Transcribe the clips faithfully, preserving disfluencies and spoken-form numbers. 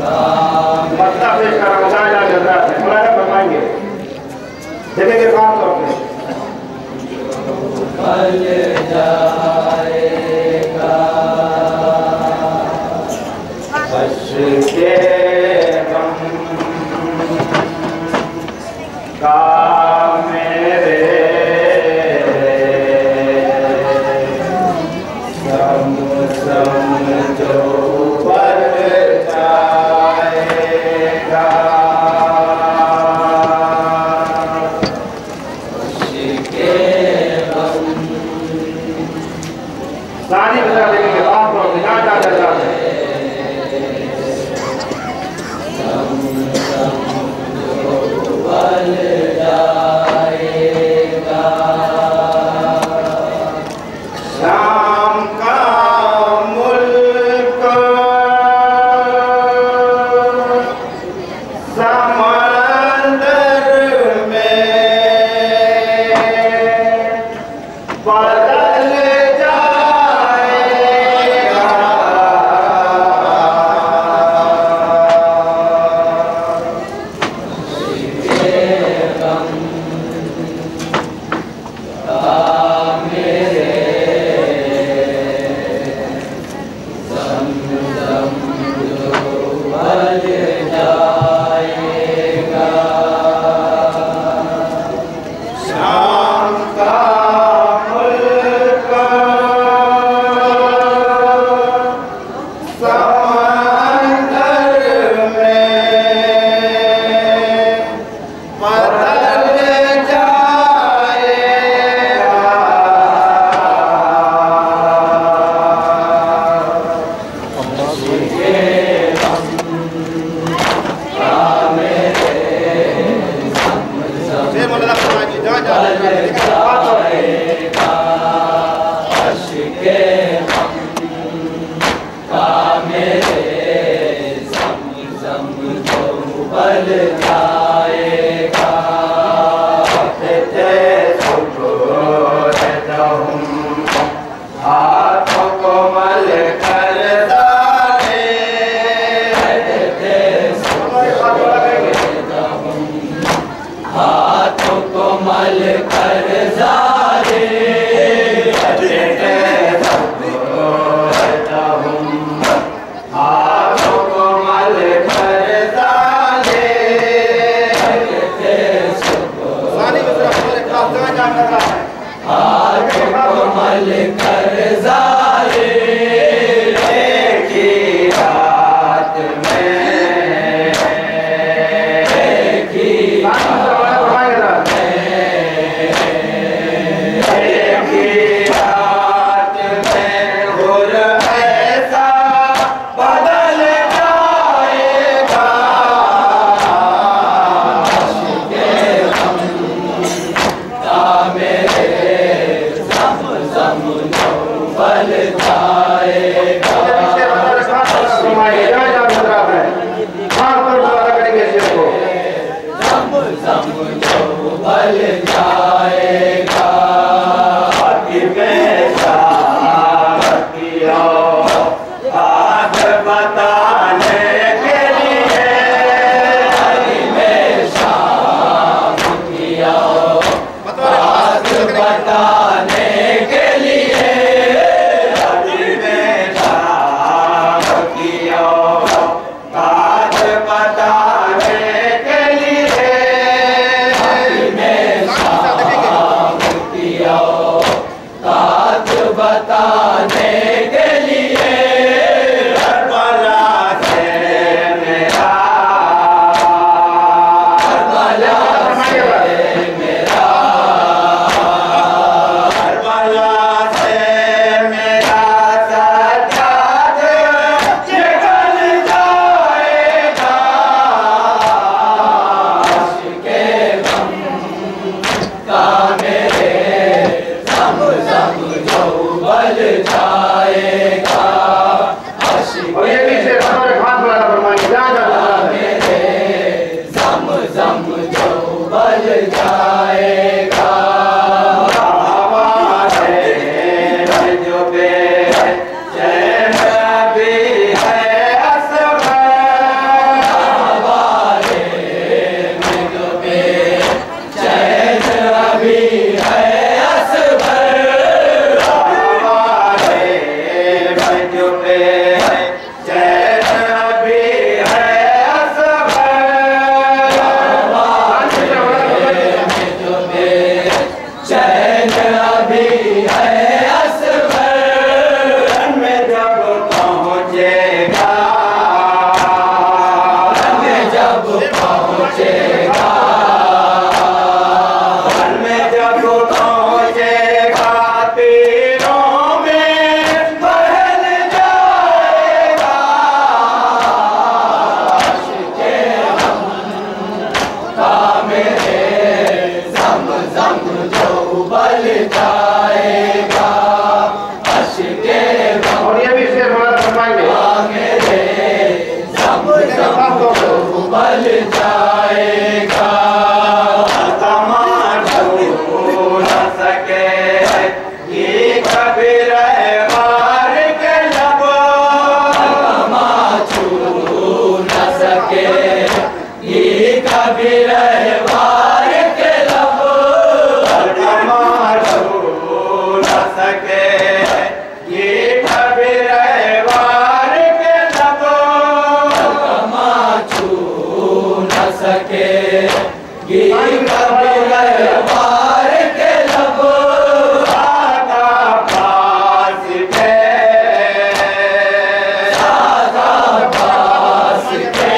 मसला पेश कर रहा हूँ जाएगा जल्दा है मुलायम फरमाएंगे देखेंगे खास तौर पे बल जाएगा आशिक-ए-ग़म का मेरे सम समझो बल जाएगा आशिक-ए-ग़म सारी बता देंगे बाप को बिना जाता जाता बल जाएगा शाम का मुल्क समंदर में बदल जाएगा शाम का मुल्क समंदर में बदल आशिक-ए-ग़म का मेरे ज़म-ज़म जो बल जाएगा तेरे सुबह रहूं हाथों को मल कर दाने हाथों को मल कर जारे हाथों को मल कर दाने सानी में सिर्फ हमारे खास जगह जा कर रहा है हाथों को मल कर जारे एक ही रात में एक ही बल जाएगा कि मैं शाम किया आज बताने के लिए मैं शाम किया आज बताने के लिए मैं शाम किया आज बताने के लिए मैं उबल जाएगा, तमाम छू न सके ये कभी रहवार के लब, तमाम छू न सके ये कभी रहवार के लब, तमाम छू न सके ये कभी रहवार के लब, तमाम छू न सके ये कभी रहवार के लब, सादा पास के, सादा पास के,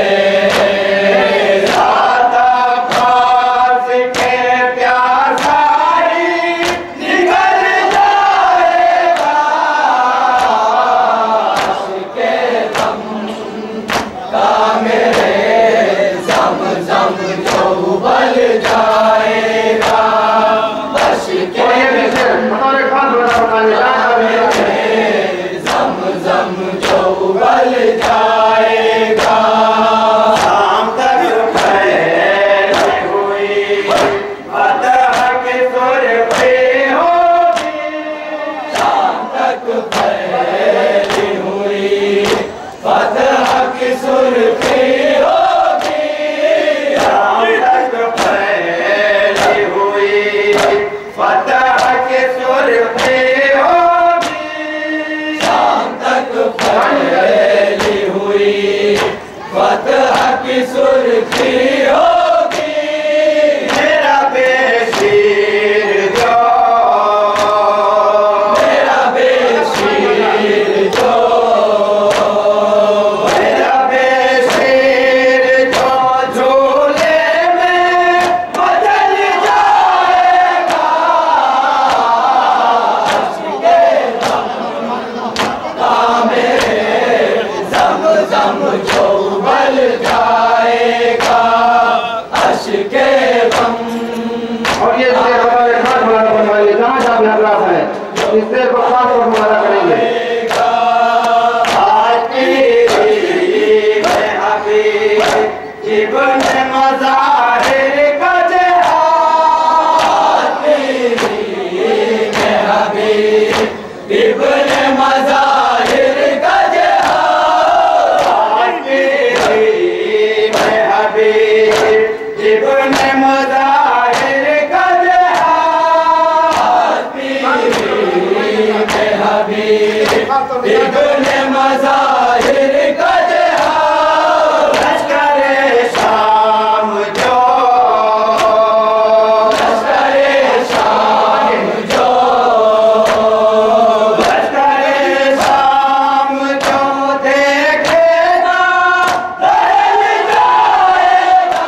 सादा पास के प्यासाई निकल जाएगा, आशिके गम का मेरे जम जम जो उबल जाएगा, आशिके जम जम जो उबल जाएगा, शाम तक फैली हुई फतह की सुर्खी होगी, शाम तक फैली हुई फतह की सुर्खी होगी, शाम तक फैली हुई फतह की सुर्खी होगी, शाम तक फैली हुई फतह की सुर्खी होगी, मेरा बेशीर जो, मेरा बेशीर जो, मेरा बेशीर जो झूले में बदल जाएगा, आशिके गम का मेरे जम जम जो उबल जाएगा, आशिके गम। और ये शेर हमारे खास बनाने वाले जहाँ जहाँ भी हजरात हैं इस शेर को खास तौर पर मुहारा करेंगे। जीवन मज़ाहिर का जहाद, में हबीब इब्न मज़ाहिर का जहाद, में हबीब इब्न मज़ाहिर का जहाद, में हबीब इब्न मज़ाहिर का जहाद, लश्कर-ए शाम जो, लश्कर-ए शाम जो, लश्कर-ए शाम जो देखेगा दहल जाएगा,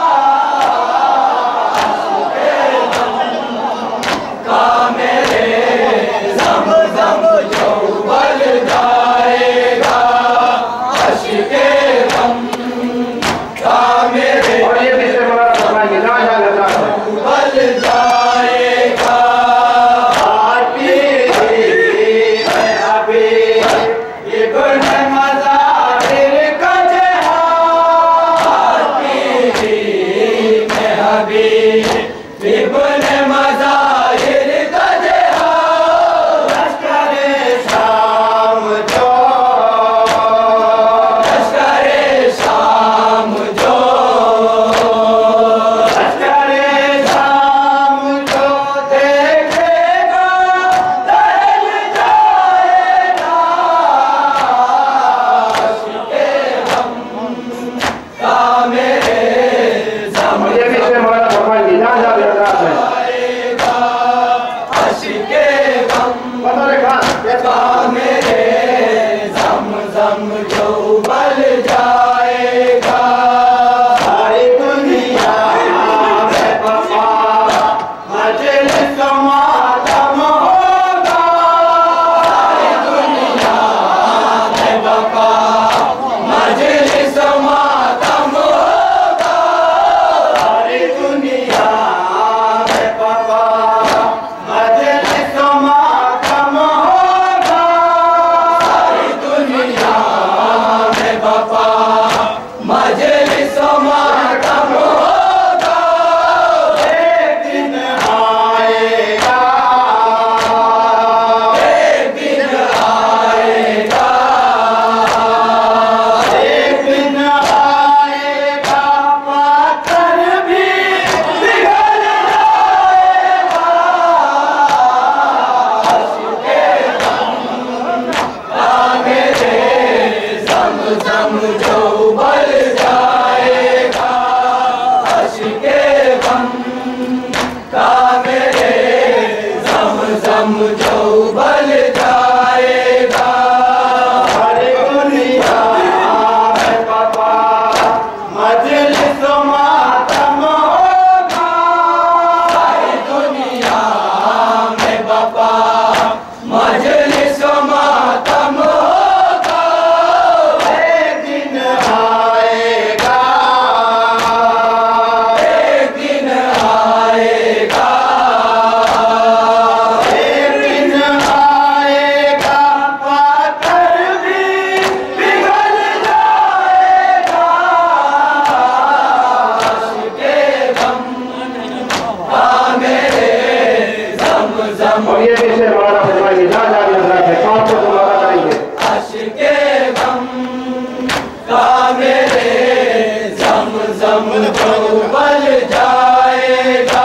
आशिके गम का मेरे जम जम जो उबल जाएगा, आशिके गम का मेरे और ये भी शेर मुहारा फरमाएंगे जहाँ जहाँ हजरात हैं। उबल जाएगा, आती है हबीब इब्न मज़ाहिर का जहाद, आती है हबीब इब्न मज़ाहिर का जहाद, लश्कर-ए शाम जो, लश्कर-ए शाम जो, लश्कर-ए शाम जो देखेगा दहल जाएगा, आशिके गम का मेरे जम और ये भी शेर मुहारा फरमाएंगे जहाँ जहाँ भी हजरात हैं। जाएगा, आशिके गम बतौर खास का मेरे जम जम जो उबल जाएगा, सारी दुनिया में बका मजलिस मातम होगा, सारी दुनिया में बका मजलिस मातम होगा, जम जो उबल जाएगा।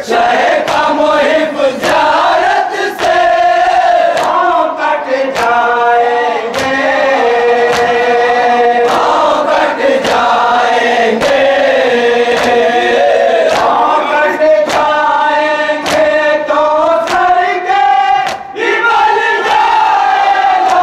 शहे का मुहिब ज़ियारत से पाँव कट जाएंगे, पाँव कट जाएंगे, पाँव कट जाएंगे तो सर के ही बल जाएगा।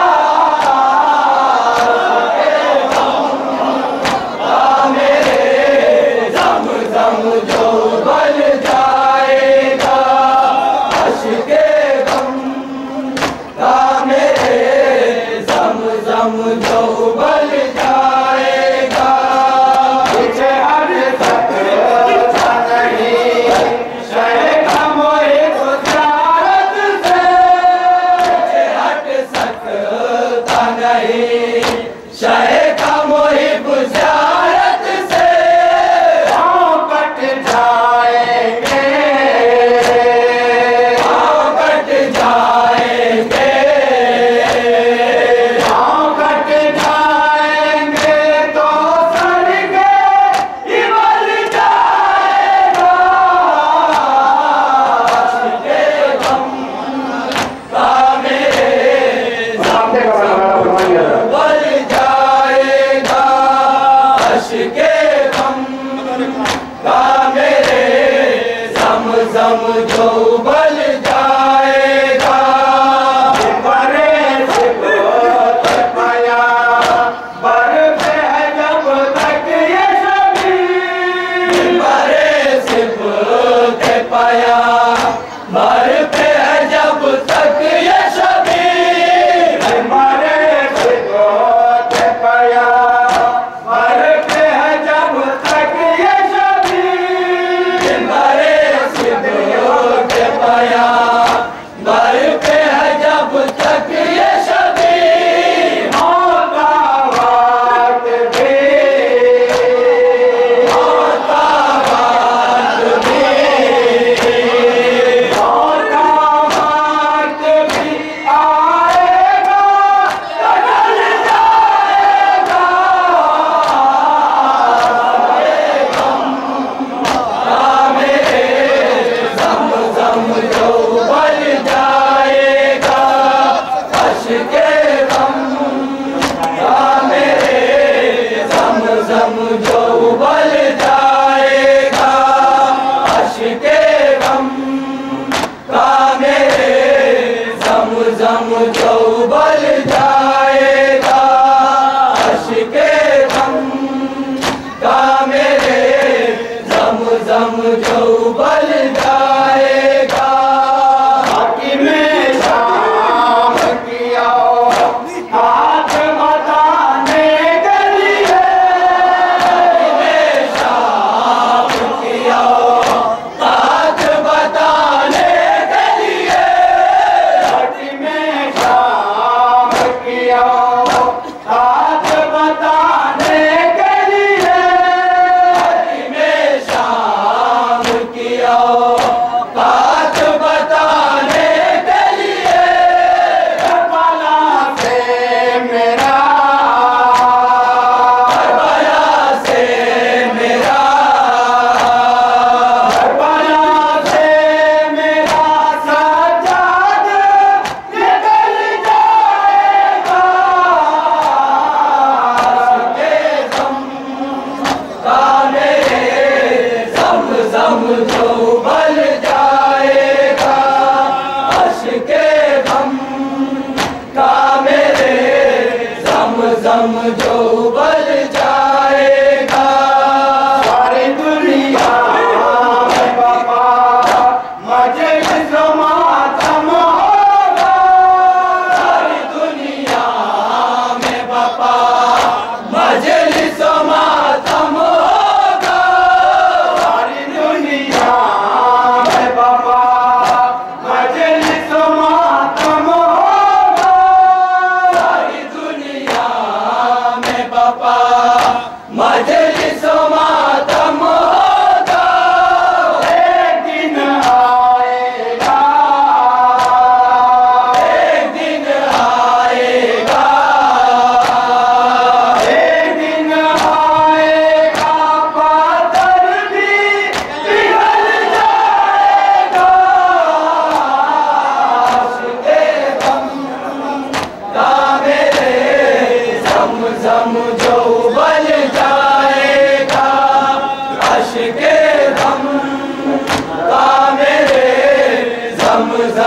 मेरे जम जम जो बल जाएगा, आशिक-ए-ग़म का मेरे जम जम जो बल जाएगा। पीछे हट सकता नहीं शहे का मुहिब ज़ियारत से, पीछे हट सकता नहीं शहे का मुहिब ज़ियारत से पाँव कट जाएंगे, पाँव कट जाएंगे, पाँव कट जाएंगे तो सर के ही बल जाएगा। आशिक-ए-ग़म का मेरे सामने का बनाना फरमाइए जरा। बल जाएगा, आशिक-ए-ग़म का मेरे जम जम जो बल जाएगा। बरे सिबोत पाया बर पे है जब तक ये शबीर, बरे सिबोत पाया बर पे है जब तक ये शबीर, बरे सिबोत पाया बर पे है जब तक ये शबीर, बरे सिबोत पाया बर पे है जब तक ये शबीर। होता बात भी, होता बात भी, होता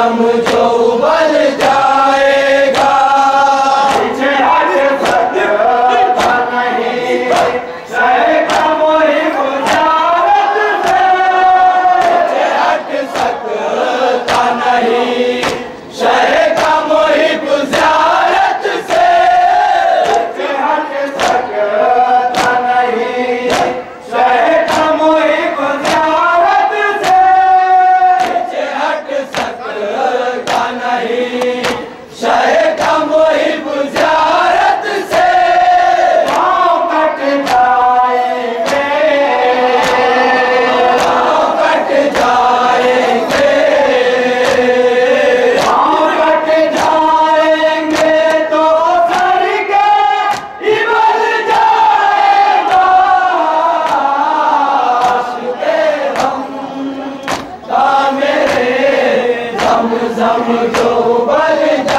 गम जो उबल जाएगा, पीछे हट सकता नहीं शहे गम ही बुझारत से, पीछे हट सकता नहीं शहे गम ही बुझारत से, पीछे हट सकता नहीं शहे गम ही बुझारत से, पीछे हट सकता नहीं शहे गम ही बुझारत से, पाँव कट जाएंगे, पाँव कट जाएंगे, पाँव कट जाएंगे तो सर के इबल जाएगा, आशिक-ए-ग़म का मेरे ज़म ज़म जो उबल